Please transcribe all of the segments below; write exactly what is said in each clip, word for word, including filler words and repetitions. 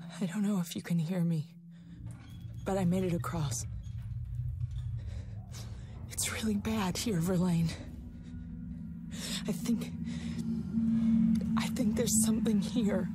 I don't know if you can hear me, but I made it across. It's really bad here, Verlaine. I think... I think there's something here.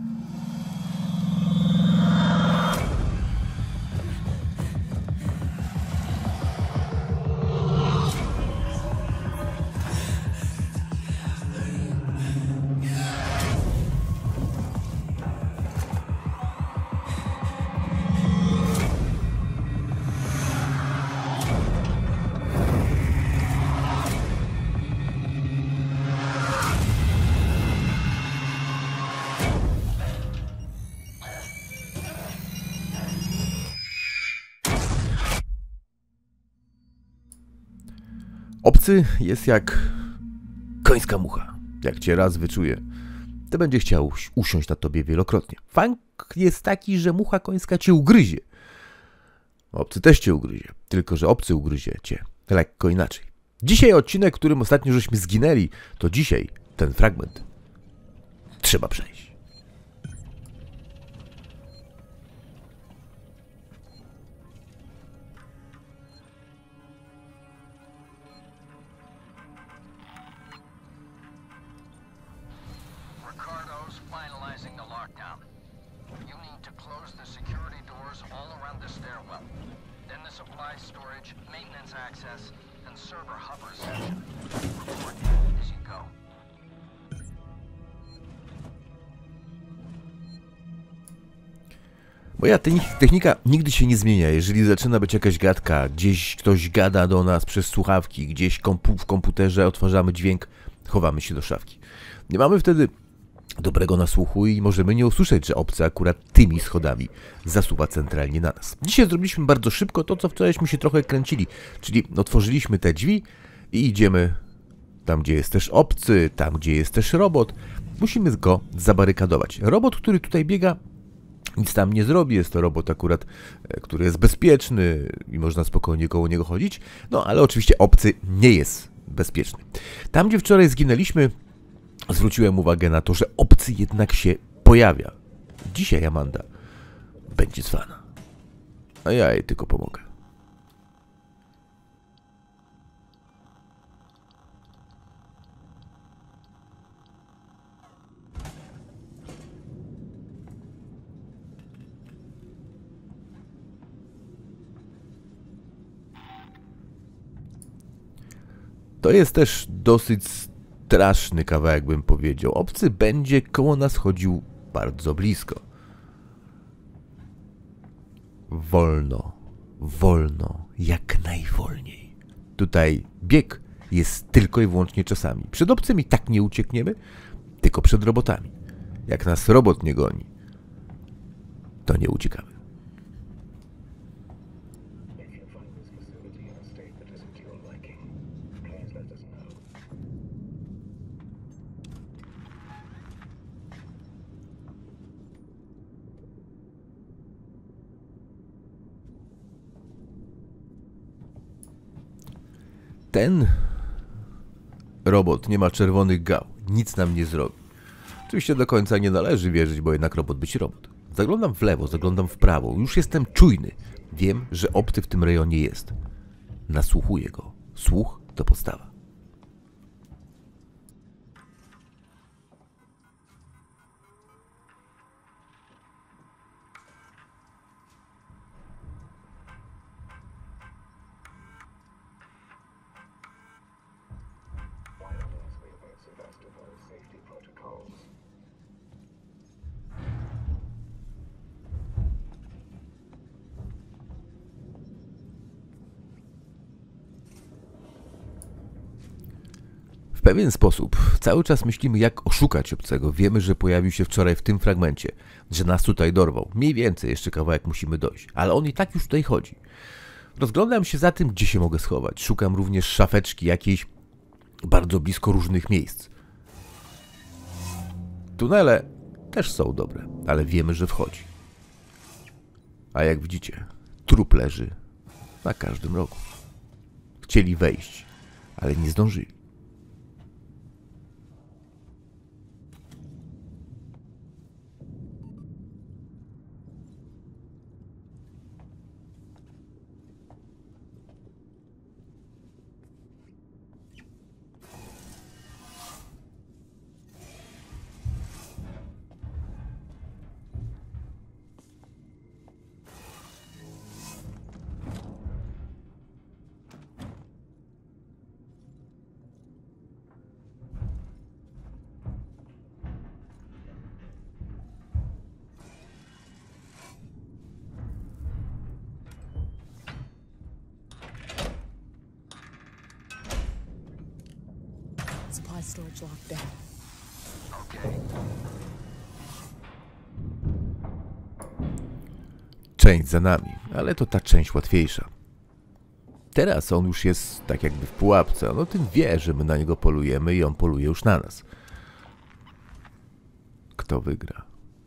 Obcy jest jak końska mucha. Jak cię raz wyczuje, to będzie chciał usiąść na tobie wielokrotnie. Fakt jest taki, że mucha końska cię ugryzie. Obcy też cię ugryzie, tylko że obcy ugryzie cię lekko inaczej. Dzisiaj odcinek, którym ostatnio żeśmy zginęli, to dzisiaj ten fragment trzeba przejść. Moja technika nigdy się nie zmienia. Jeżeli zaczyna być jakaś gadka, gdzieś ktoś gada do nas przez słuchawki, gdzieś kompu w komputerze otwarzamy dźwięk, chowamy się do szafki. Nie mamy wtedy dobrego nasłuchu i możemy nie usłyszeć, że obcy akurat tymi schodami zasuwa centralnie na nas. Dzisiaj zrobiliśmy bardzo szybko to, co wczorajśmy się trochę kręcili, czyli otworzyliśmy te drzwi i idziemy tam, gdzie jest też obcy, tam, gdzie jest też robot. Musimy go zabarykadować. Robot, który tutaj biega, nic tam nie zrobi, jest to robot akurat, który jest bezpieczny i można spokojnie koło niego chodzić, no ale oczywiście obcy nie jest bezpieczny. Tam, gdzie wczoraj zginęliśmy, zwróciłem uwagę na to, że obcy jednak się pojawia. Dzisiaj Amanda będzie zwana, a ja jej tylko pomogę. To jest też dosyć straszny kawałek, bym powiedział. Obcy będzie koło nas chodził bardzo blisko. Wolno, wolno, jak najwolniej. Tutaj bieg jest tylko i wyłącznie czasami. Przed obcymi tak nie uciekniemy, tylko przed robotami. Jak nas robot nie goni, to nie uciekamy. Ten robot nie ma czerwonych gał, nic nam nie zrobi. Oczywiście do końca nie należy wierzyć, bo jednak robot być robot. Zaglądam w lewo, zaglądam w prawo, już jestem czujny. Wiem, że obcy w tym rejonie jest. Nasłuchuję go. Słuch to podstawa. W pewien sposób cały czas myślimy, jak oszukać obcego. Wiemy, że pojawił się wczoraj w tym fragmencie, że nas tutaj dorwał. Mniej więcej jeszcze kawałek musimy dojść, ale on i tak już tutaj chodzi. Rozglądam się za tym, gdzie się mogę schować. Szukam również szafeczki jakiejś bardzo blisko różnych miejsc. Tunele też są dobre, ale wiemy, że wchodzi. A jak widzicie, trup leży na każdym rogu. Chcieli wejść, ale nie zdążyli. supply storage locked down. Część za nami, ale to ta część łatwiejsza. Teraz on już jest tak jakby w pułapce. No ten wie, że my na niego polujemy i on poluje już na nas. Kto wygra?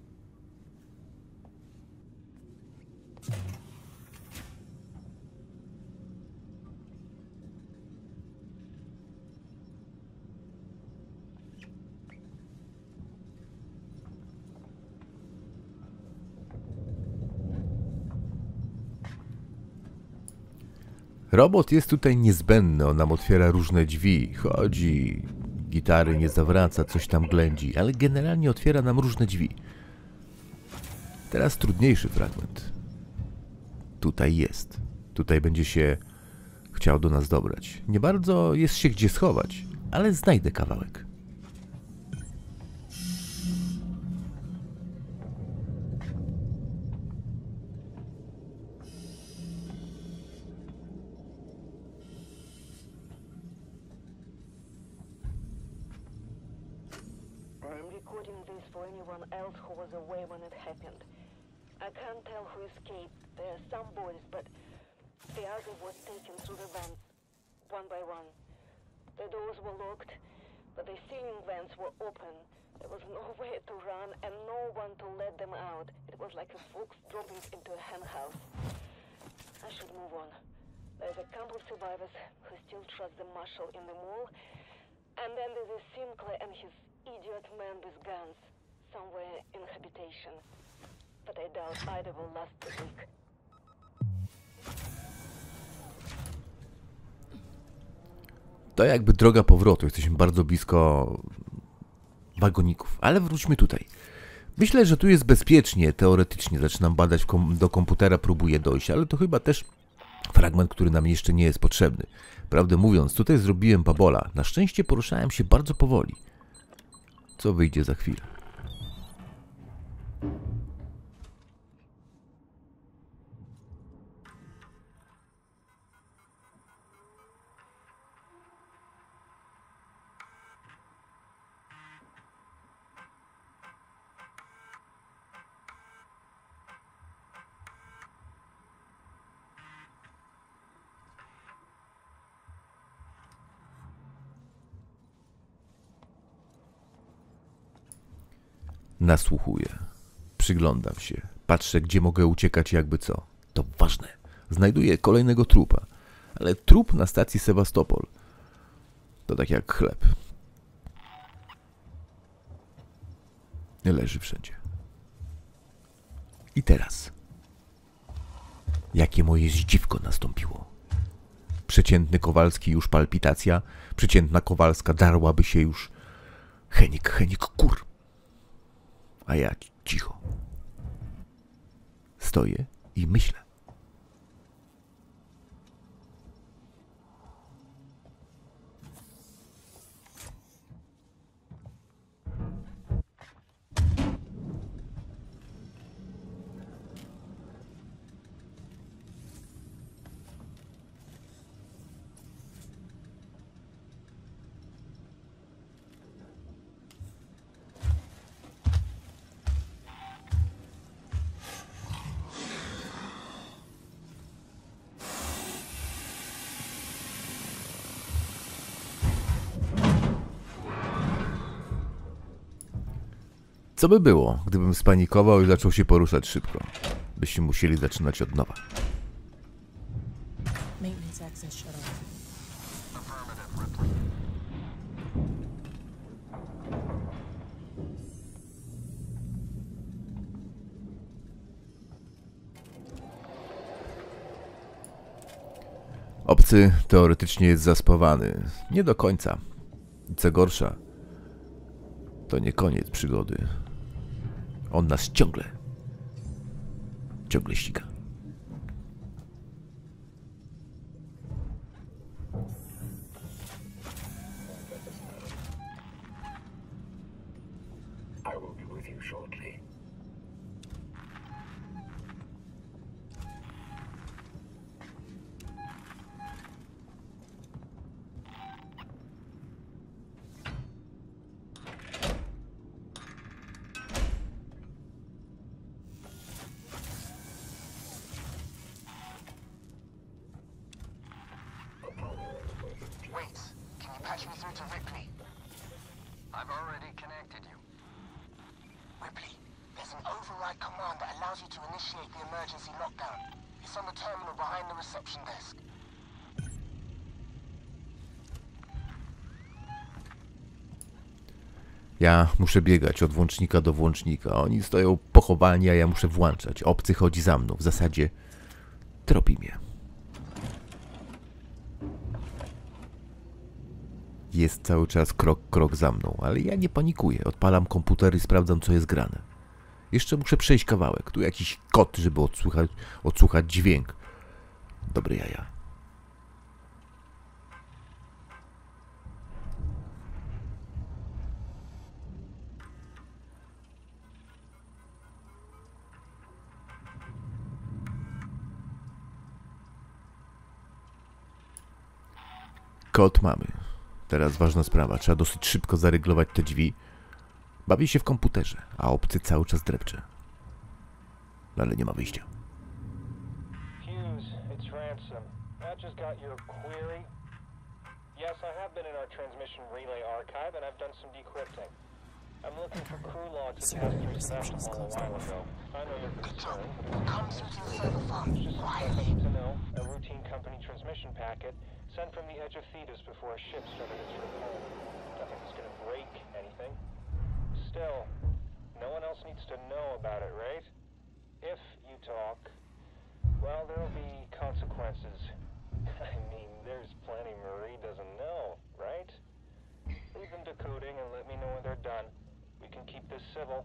Robot jest tutaj niezbędny, on nam otwiera różne drzwi, chodzi, gitary nie zawraca, coś tam ględzi, ale generalnie otwiera nam różne drzwi. Teraz trudniejszy fragment. Tutaj jest. Tutaj będzie się chciał do nas dobrać. Nie bardzo jest się gdzie schować, ale znajdę kawałek. For anyone else who was away when it happened. I can't tell who escaped. There are some boys, but the other was taken through the vents, one by one. The doors were locked, but the ceiling vents were open. There was nowhere to run and no one to let them out. It was like a fox dropping into a henhouse. I should move on. There's a camp of survivors who still trust the marshal in the mall. And then there's a Sinclair and his idiot man with guns. Somewhere in habitation. But I doubt either will last the week. To jakby droga powrotu. Jesteśmy bardzo blisko wagoników. Ale wróćmy tutaj. Myślę, że tu jest bezpiecznie. Teoretycznie zaczynam badać kom do komputera, próbuję dojść, ale to chyba też fragment, który nam jeszcze nie jest potrzebny. Prawdę mówiąc, tutaj zrobiłem babola. Na szczęście poruszałem się bardzo powoli. Co wyjdzie za chwilę? Nasłuchuję, przyglądam się, patrzę, gdzie mogę uciekać, jakby co. To ważne. Znajduję kolejnego trupa, ale trup na stacji Sewastopol to tak jak chleb. Leży wszędzie. I teraz, jakie moje zdziwko nastąpiło. Przeciętny Kowalski już palpitacja, przeciętna Kowalska darłaby się już. Henik, Henik, kur. A ja cicho. Stoję i myślę. Co by było, gdybym spanikował i zaczął się poruszać szybko? Byśmy musieli zaczynać od nowa. Maintenance access shut off. Obcy teoretycznie jest zaspawany. Nie do końca. I co gorsza, to nie koniec przygody. On nas ciągle, ciągle ściga. I will be with you shortly. override command that allows you to initiate the emergency lockdown. It's on the terminal behind the reception desk. Ja muszę biegać od włącznika do włącznika. Oni stoją pochowani, a ja muszę włączać. Obcy chodzi za mną. W zasadzie tropi mnie. Jest cały czas krok, krok za mną, ale ja nie panikuję. Odpalam komputer i sprawdzam, co jest grane. Jeszcze muszę przejść kawałek. Tu jakiś kod, żeby odsłuchać, odsłuchać dźwięk. Dobre jaja. Kod mamy. Teraz ważna sprawa. Trzeba dosyć szybko zaryglować te drzwi. Bawię się w komputerze, a obcy cały czas drepcze. No ale nie ma wyjścia. Hughes, it's Ransom. I just got your query. Yes, I have been in our transmission relay archive and I've done some decrypting. I'm looking for crew logs that passed through Sevastopol a while ago. I know you're concerned. Come through to the server farm Just quietly. to know, a routine company transmission packet sent from the edge of Thetis before a ship started its trip home. Nothing that's gonna break anything. Still, no one else needs to know about it, right? If you talk, well, there'll be consequences. I mean, there's plenty Marie doesn't know, right? Leave them decoding and let me know when they're done. We can keep this civil.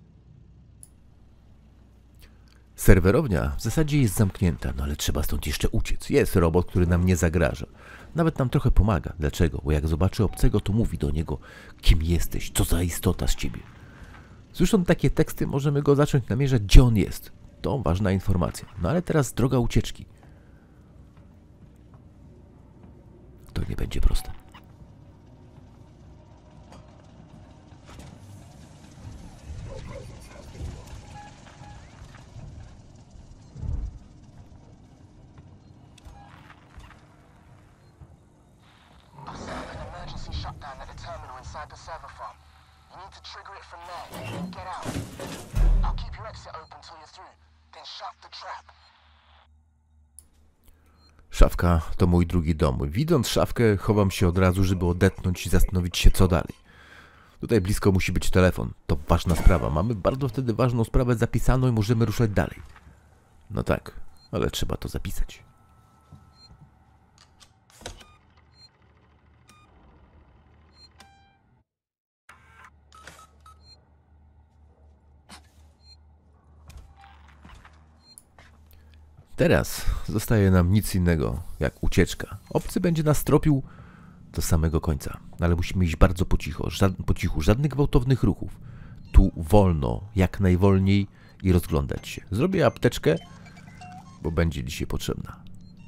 Serwerownia w zasadzie jest zamknięta, no ale trzeba stąd jeszcze uciec. Jest robot, który nam nie zagraża. Nawet nam trochę pomaga. Dlaczego? Bo jak zobaczy obcego, to mówi do niego, kim jesteś, co za istota z ciebie. Słysząc takie teksty, możemy go zacząć namierzać, gdzie on jest. To ważna informacja. No ale teraz droga ucieczki. To nie będzie proste. I've set up an emergency shutdown at the terminal inside the server farm. You need to trigger it from there. Get out. I'll keep your exit open till you're through. Then shut the trap. Szafka to mój drugi dom. Widząc szafkę, chowam się od razu, żeby odetchnąć i zastanowić się, co dalej. Tutaj blisko musi być telefon. To ważna sprawa. Mamy bardzo wtedy ważną sprawę zapisaną i możemy ruszać dalej. No tak, ale trzeba to zapisać. Teraz zostaje nam nic innego jak ucieczka. Obcy będzie nas tropił do samego końca, ale musimy iść bardzo po cichu, żad po cichu, żadnych gwałtownych ruchów. Tu wolno, jak najwolniej i rozglądać się. Zrobię apteczkę, bo będzie dzisiaj potrzebna.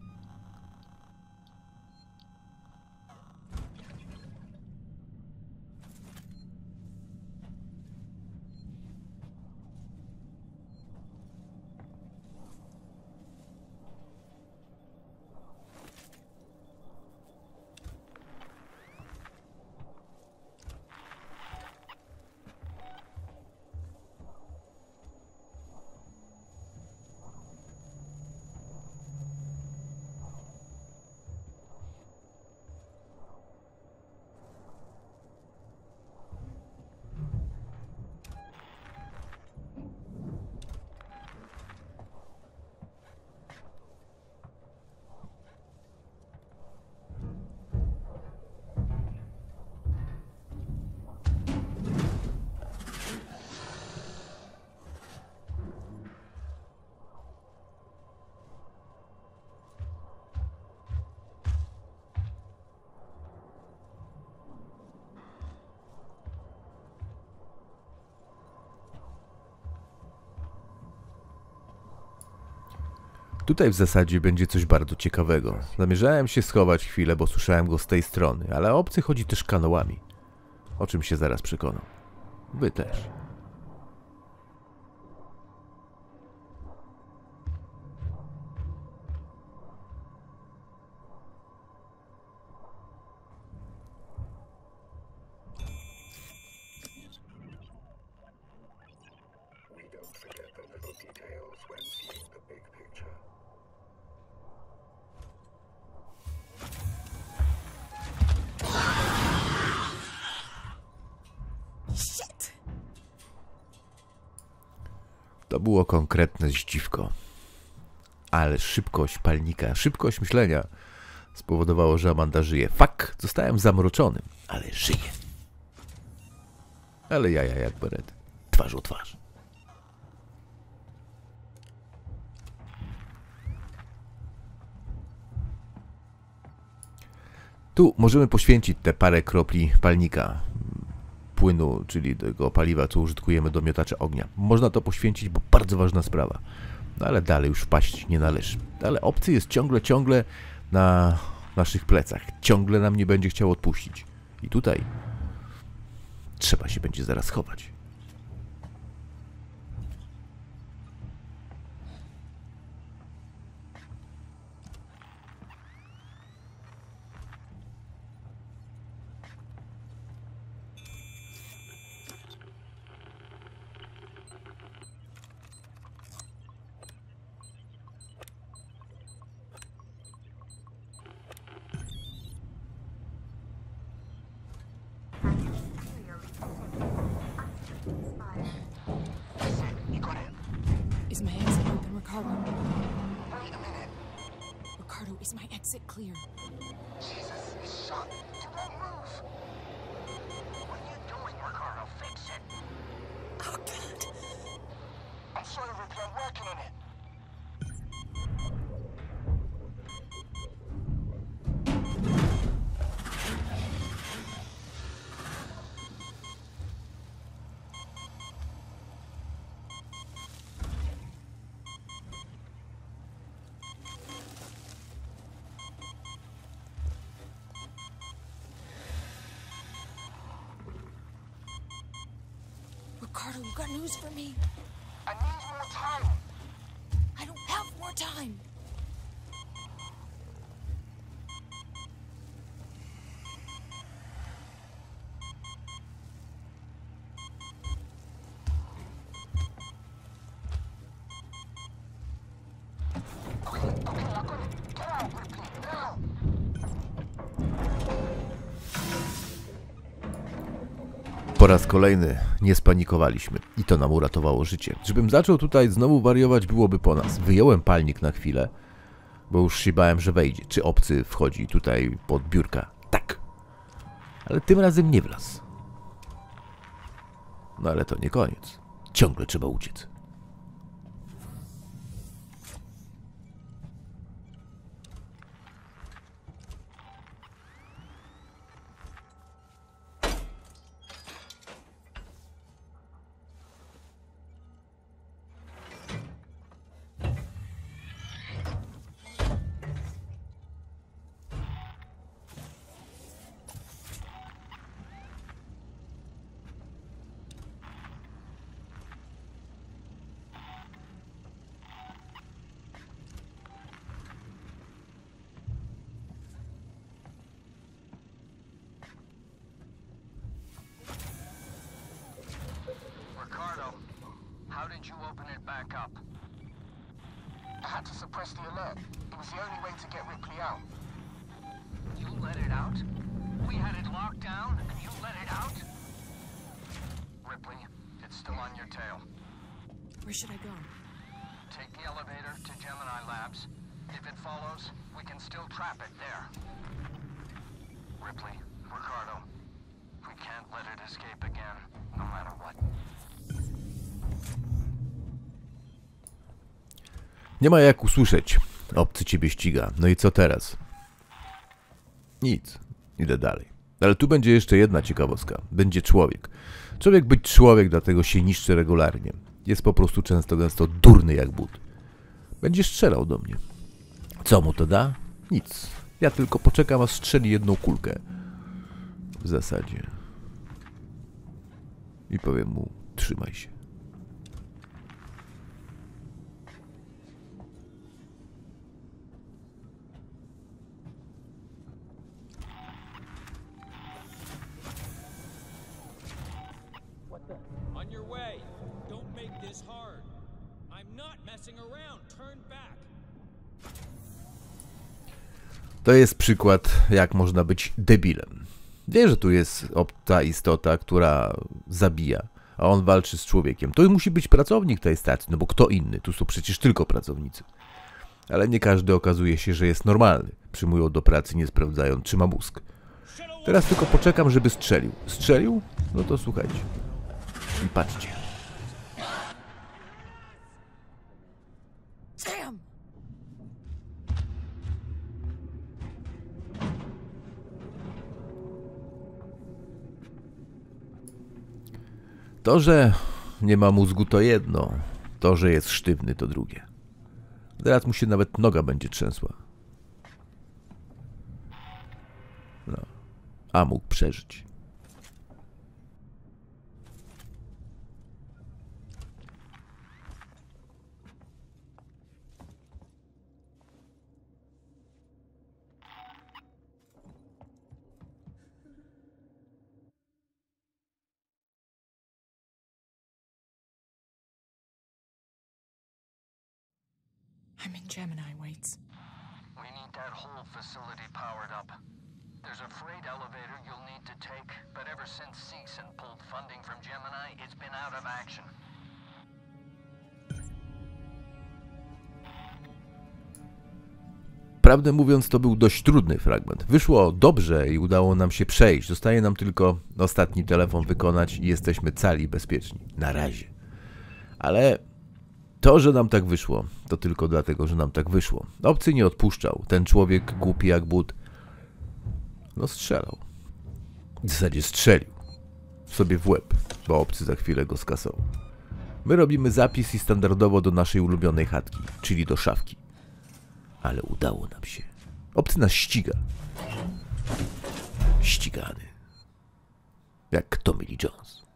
Tutaj w zasadzie będzie coś bardzo ciekawego. Zamierzałem się schować chwilę, bo słyszałem go z tej strony, ale obcy chodzi też kanałami. O czym się zaraz przekonam. Wy też. We don't forget the seeing the big picture. Shit! To było konkretne zdziwko. Ale szybkość palnika, szybkość myślenia spowodowało, że Amanda żyje. Fak, zostałem zamroczony, ale żyje. Ale jaja jak berety. Twarzą twarz. Tu możemy poświęcić te parę kropli palnika, płynu, czyli tego paliwa, co użytkujemy do miotacza ognia. Można to poświęcić, bo bardzo ważna sprawa. No ale dalej już wpaść nie należy. Ale obcy jest ciągle, ciągle na naszych plecach. Ciągle nam nie będzie chciał odpuścić. I tutaj trzeba się będzie zaraz chować. Is my exit open, Ricardo? Wait a minute. Ricardo, is my exit clear? Jesus, it's shut. You won't move. What are you doing, Ricardo? Fix it. Oh, God. I'm sorry, Ripley. I'm working on it. Ricardo, you got news for me? I need more time. I don't have more time. Okay, okay, I got it. Get out, Ripley. Now. Po raz kolejny nie spanikowaliśmy i to nam uratowało życie. Żebym zaczął tutaj znowu wariować, byłoby po nas. Wyjąłem palnik na chwilę, bo już się bałem, że wejdzie. Czy obcy wchodzi tutaj pod biurka? Tak. Ale tym razem nie wlazł. No ale to nie koniec. Ciągle trzeba uciec. Ricardo, how did you open it back up? I had to suppress the alert. It was the only way to get Ripley out. You let it out? We had it locked down, and you let it out? Ripley, it's still on your tail. Where should I go? Take the elevator to Gemini Labs. If it follows, we can still trap it there. Ripley, Ricardo, we can't let it escape again, no matter what. Nie ma jak usłyszeć. Obcy ciebie ściga. No i co teraz? Nic. Idę dalej. Ale tu będzie jeszcze jedna ciekawostka. Będzie człowiek. Człowiek być człowiek, dlatego się niszczy regularnie. Jest po prostu często gęsto durny jak but. Będzie strzelał do mnie. Co mu to da? Nic. Ja tylko poczekam, a strzeli jedną kulkę. W zasadzie. I powiem mu, trzymaj się. On your way. Don't make this hard. To jest przykład, jak można być debilem. Wie, że tu jest obca istota, która zabija, a on walczy z człowiekiem. To musi być pracownik tej stacji, no bo kto inny? Tu są przecież tylko pracownicy. Ale nie każdy okazuje się, że jest normalny. Przyjmują do pracy, nie sprawdzając, czy ma mózg. Teraz tylko poczekam, żeby strzelił. Strzelił? No to słuchajcie. I patrzcie. Sam! To, że nie ma mózgu, to jedno. To, że jest sztywny, to drugie. Teraz mu się nawet noga będzie trzęsła. No. A mógł przeżyć. I'm in Gemini, Waits. We need that whole facility powered up. There's a freight elevator you'll need to take, but ever since Seegson pulled funding from Gemini, it's been out of action. Prawdę mówiąc, to był dość trudny fragment. Wyszło dobrze i udało nam się przejść. Zostaje nam tylko ostatni telefon wykonać i jesteśmy cali bezpieczni. Na razie. Ale to, że nam tak wyszło, to tylko dlatego, że nam tak wyszło. Obcy nie odpuszczał. Ten człowiek, głupi jak but, no strzelał. W zasadzie strzelił sobie w łeb, bo obcy za chwilę go skasował. My robimy zapis i standardowo do naszej ulubionej chatki, czyli do szafki. Ale udało nam się. Obcy nas ściga. Ścigany. Jak Tommy Lee Jones.